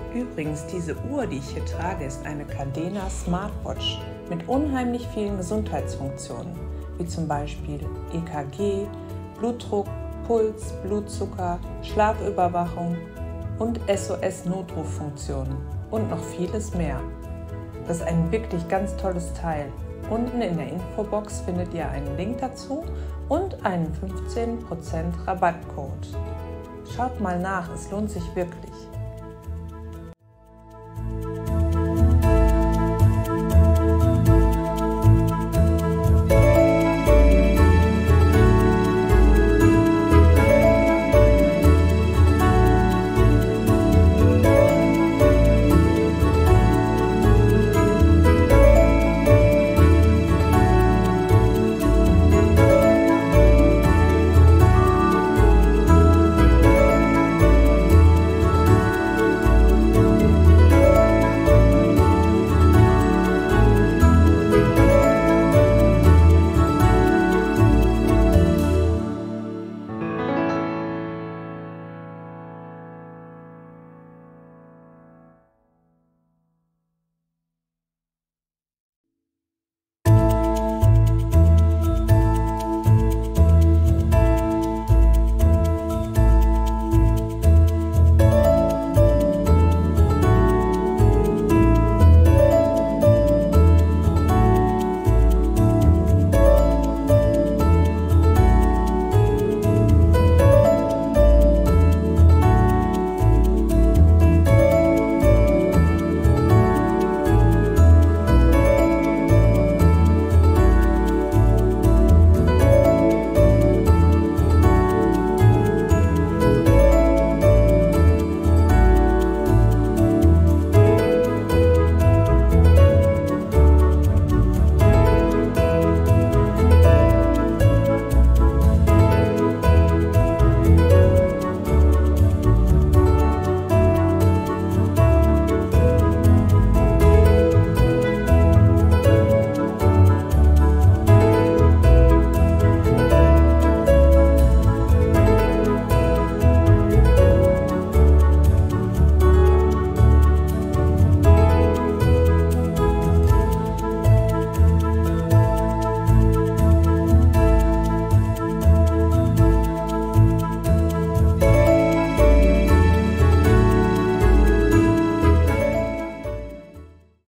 Übrigens, diese Uhr, die ich hier trage, ist eine Cadena Smartwatch mit unheimlich vielen Gesundheitsfunktionen, wie zum Beispiel EKG, Blutdruck, Puls, Blutzucker, Schlafüberwachung und SOS-Notruffunktionen und noch vieles mehr. Das ist ein wirklich ganz tolles Teil. Unten in der Infobox findet ihr einen Link dazu und einen 15% Rabattcode. Schaut mal nach, es lohnt sich wirklich.